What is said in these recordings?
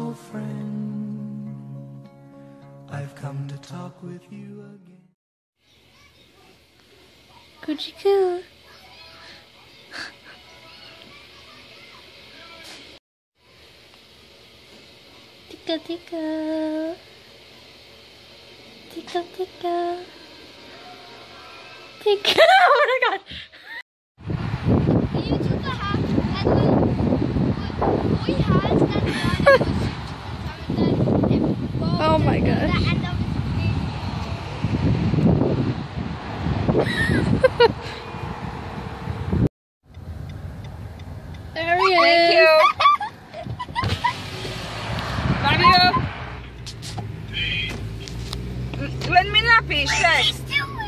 old friend. I've come to talk with you again. Coochie coo. Tickle tickle. Tickle tickle. Tickle. Oh my god. Oh my gosh. There he is. Thank you. Love you. Let me nappy, thanks.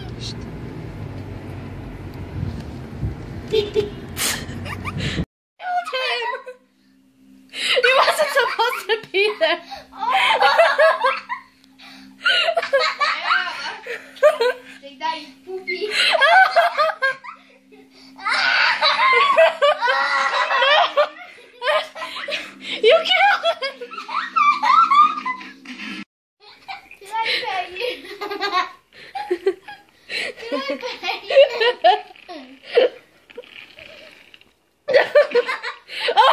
He wasn't supposed to be there. Think that is poopy. You killed him. Did I pay you? Did I pay you? Oh,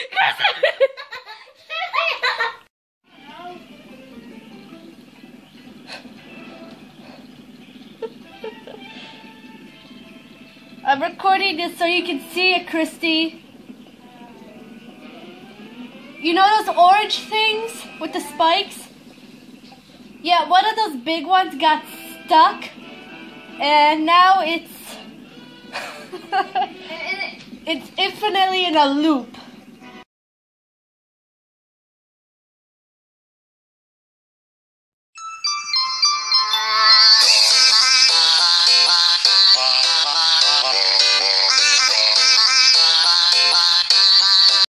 I'm recording this so you can see it, Christy. You know those orange things with the spikes? Yeah, one of those big ones got stuck, and now it's it's infinitely in a loop.